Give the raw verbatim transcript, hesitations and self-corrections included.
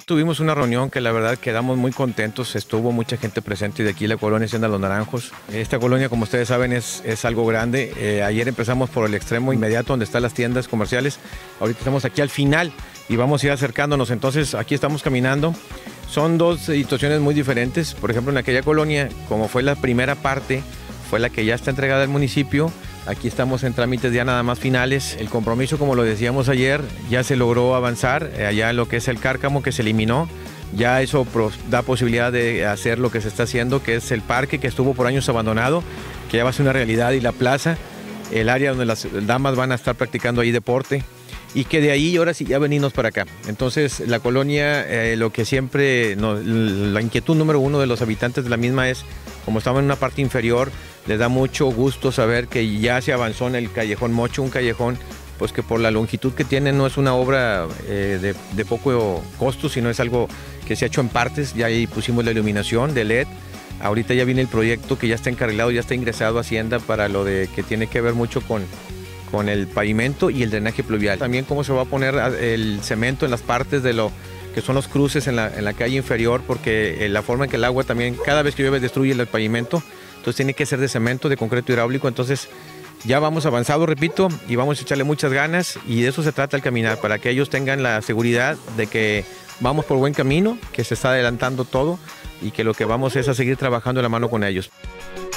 tuvimos una reunión que la verdad quedamos muy contentos, estuvo mucha gente presente de aquí la colonia Hacienda Los Naranjos. Esta colonia, como ustedes saben, es, es algo grande. Eh, ayer empezamos por el extremo inmediato donde están las tiendas comerciales. Ahorita estamos aquí al final y vamos a ir acercándonos, entonces aquí estamos caminando. Son dos situaciones muy diferentes. Por ejemplo, en aquella colonia, como fue la primera parte, fue la que ya está entregada al municipio. Aquí estamos en trámites ya nada más finales. El compromiso, como lo decíamos ayer, ya se logró avanzar. Allá en lo que es el cárcamo que se eliminó, ya eso da posibilidad de hacer lo que se está haciendo, que es el parque que estuvo por años abandonado, que ya va a ser una realidad, y la plaza, el área donde las damas van a estar practicando ahí deporte. Y que de ahí ahora sí ya venimos para acá. Entonces la colonia, eh, lo que siempre, nos, la inquietud número uno de los habitantes de la misma es, como estamos en una parte inferior, les da mucho gusto saber que ya se avanzó en el callejón Mocho, un callejón pues que por la longitud que tiene no es una obra eh, de, de poco costo, sino es algo que se ha hecho en partes. Ya ahí pusimos la iluminación de L E D. Ahorita ya viene el proyecto que ya está encarrilado, ya está ingresado a Hacienda para lo de que tiene que ver mucho con con el pavimento y el drenaje pluvial. También cómo se va a poner el cemento en las partes de lo que son los cruces en la, en la calle inferior, porque la forma en que el agua también, cada vez que llueve, destruye el pavimento, entonces tiene que ser de cemento, de concreto hidráulico. Entonces ya vamos avanzado, repito, y vamos a echarle muchas ganas, y de eso se trata el caminar, para que ellos tengan la seguridad de que vamos por buen camino, que se está adelantando todo y que lo que vamos es a seguir trabajando de la mano con ellos.